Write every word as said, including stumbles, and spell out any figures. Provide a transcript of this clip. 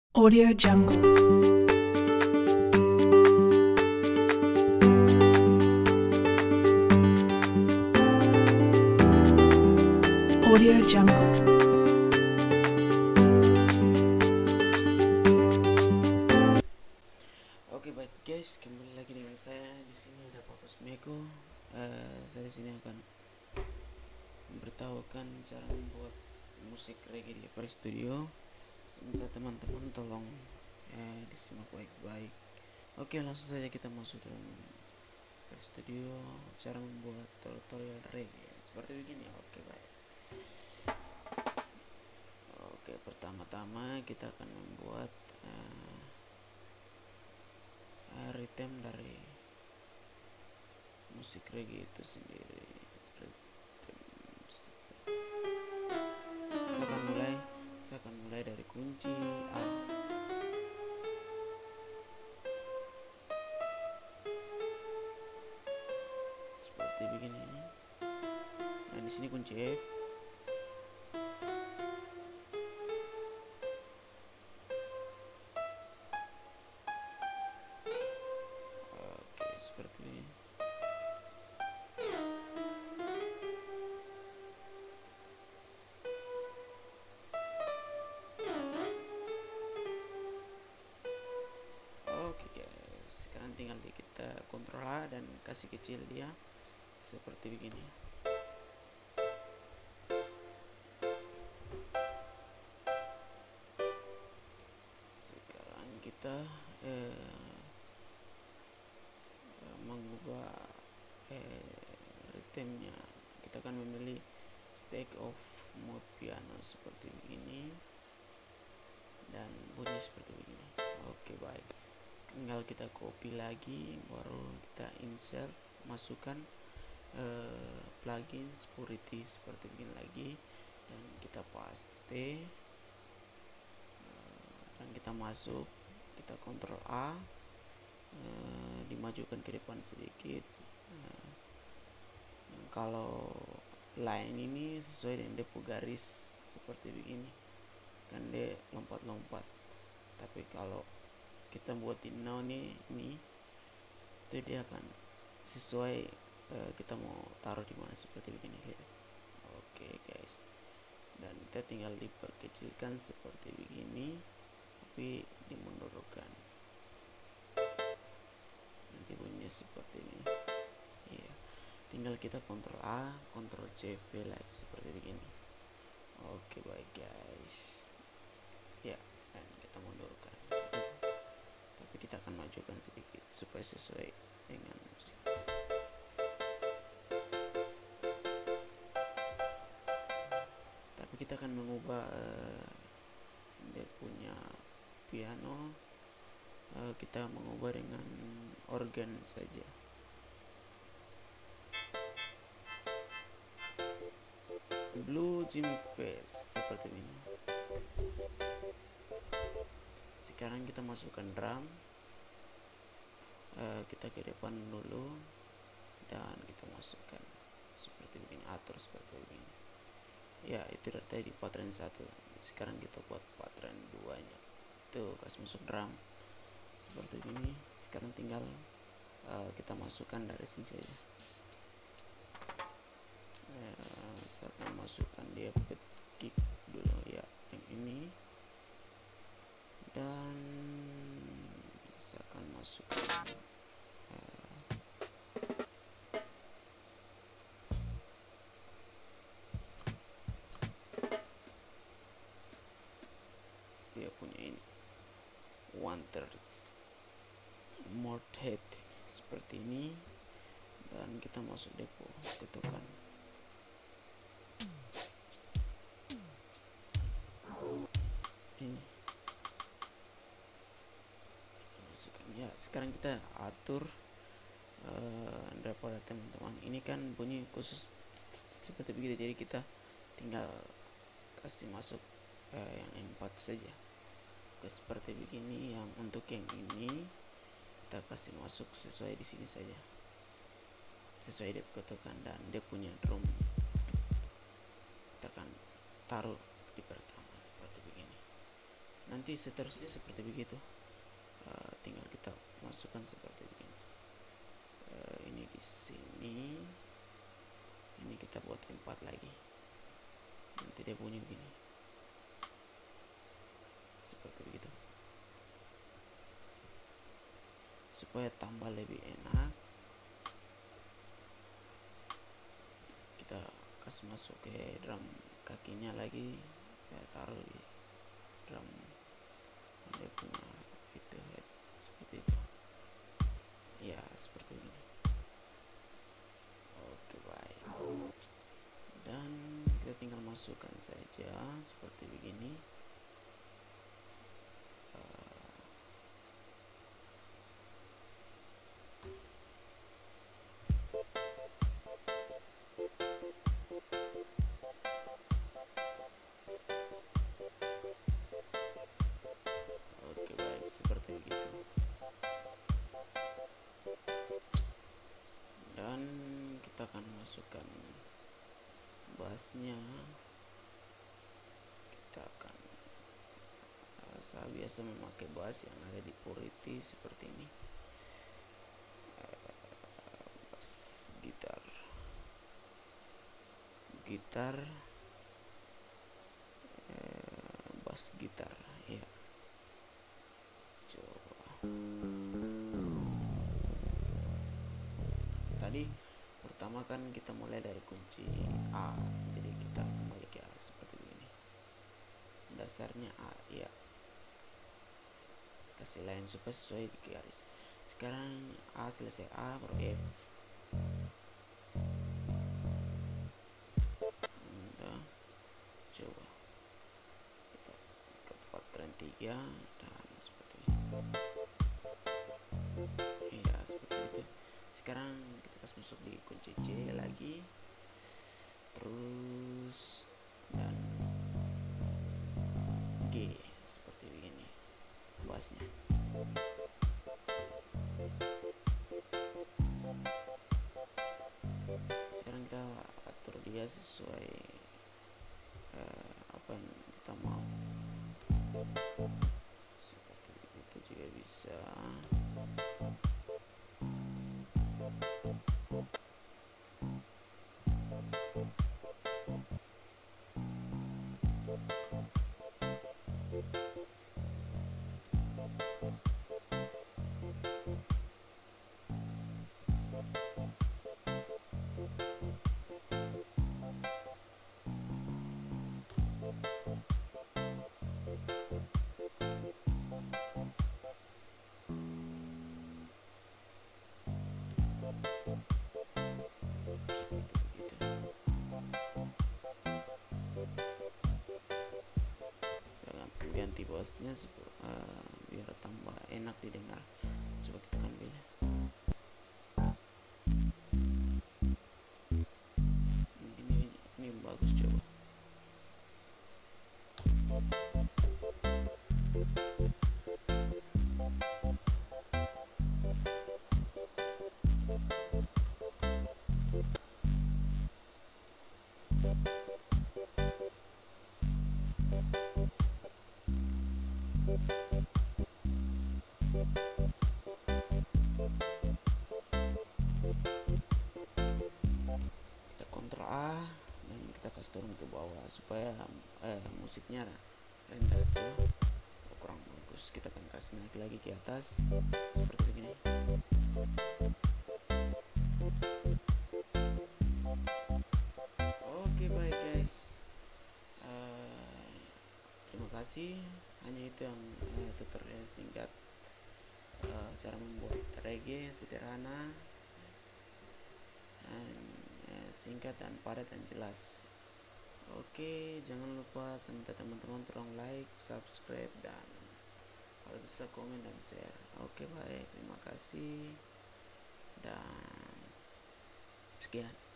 Audio Jungle. Audio Jungle. Oke, baik guys, kembali lagi dengan saya. Di sini ada Papa Smeko. Uh, saya di sini akan memberitahukan cara membuat musik reggae di F L Studio. Semoga teman-teman tolong eh, disimak baik-baik. Oke, langsung saja kita masuk dalam F L Studio. Cara membuat tutorial reggae seperti begini. Oke, baik. Oke, pertama-tama kita akan membuat uh, rhythm dari musik reggae itu sendiri. Rhythm. Saya akan mulai, saya akan mulai dari kunci A. Seperti begini. Nah, di sini kunci F. Oke, seperti ini. Oke guys, sekarang tinggal di kita kontrol A dan kasih kecil dia seperti begini. Sekarang kita eh, mengubah eh, ritmenya. Kita akan memilih stack of mode piano seperti begini dan bunyi seperti begini. Oke, baik, tinggal kita copy lagi, baru kita insert, masukkan uh, plugins purity seperti begini lagi, dan kita paste uh, dan kita masuk, kita kontrol A, uh, dimajukan ke depan sedikit. uh, kalau line ini sesuai dengan depo garis seperti begini kan, dia lompat-lompat. Tapi kalau kita buat di now nih, nih itu dia akan sesuai uh, kita mau taruh di mana seperti begini. Lihat. Oke guys, dan kita tinggal diperkecilkan seperti begini, tapi dimundurkan. Nanti bunyinya seperti ini. Iya, tinggal kita kontrol A, kontrol C V lagi seperti begini. Oke, baik guys. Ya, dan kita mundurkan. Tapi kita akan majukan sedikit supaya sesuai dengan musik. Tapi kita akan mengubah uh, dia punya piano. Uh, kita mengubah dengan organ saja. Blue Jimmy Face seperti ini. Sekarang kita masukkan drum. Uh, kita ke depan dulu dan kita masukkan seperti begini, atur seperti begini. Ya, itu dari tadi di pattern satu. Sekarang kita buat pattern dua nya. Tuh, kasih masuk drum seperti ini. Sekarang tinggal uh, kita masukkan dari sini saja. Uh, saya akan masukkan dia kick dulu ya, yang ini. Dan saya akan masukkan uh, dia punya ini one third more head seperti ini, dan kita masuk depo, ketukan. Ini ya, sekarang kita atur uh, daripada teman-teman ini kan bunyi khusus seperti begitu, jadi kita tinggal kasih masuk uh, yang empat saja. Oke, seperti begini. Yang untuk yang ini kita kasih masuk sesuai di sini saja, sesuai dia ketukan, dan dia punya drum kita akan taruh di pertama seperti begini. nanti seterusnya seperti begitu. Uh, tinggal kita masukkan seperti begini. Uh, ini di sini, ini kita buat empat lagi, nanti dia bunyi begini seperti begitu, supaya tambah lebih enak. Kita kasih masuk ke drum kakinya lagi, ya, taruh di drum dia punya itu head seperti itu ya, seperti ini. Oke, baik, dan kita tinggal masukkan saja seperti begini. Oke, baik, seperti begitu. Dan kita akan masukkan bassnya. Kita akan, saya biasa memakai bass yang ada di Purity seperti ini, bass gitar, gitar, bass gitar, ya. Coba. Tadi pertama kan kita mulai dari kunci A, jadi kita kembali ke A seperti ini. Dasarnya A, ya. Kasih line supaya sesuai di garis. Sekarang A selesai A, baru F. Udah. Coba kita ke patron tiga dan seperti ini. Iya, seperti itu. Sekarang kita kasih masuk di kunci C lagi, terus dan G seperti begini bassnya. Sekarang kita atur dia sesuai uh, apa yang kita mau. Seperti itu juga bisa. Ganti bassnya uh, biar tambah enak didengar. Coba kita ambil. Ini ini bagus, coba. Kita kontrol A dan kita kasih turun ke bawah supaya eh, musiknya rendah tuh kurang bagus. Kita akan kasih naik lagi ke atas seperti begini. Oke, baik guys, uh, terima kasih. Hanya itu yang uh, tutorial singkat uh, cara membuat reggae sederhana dan uh, singkat dan padat dan jelas. Oke, jangan lupa minta teman-teman tolong like, subscribe, dan kalau bisa komen dan share. Oke, baik, terima kasih dan sekian.